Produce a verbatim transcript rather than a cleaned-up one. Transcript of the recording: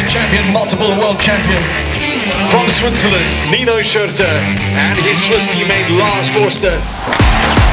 champion, multiple world champion from Switzerland, Nino Schurter, and his Swiss teammate Lars Forster.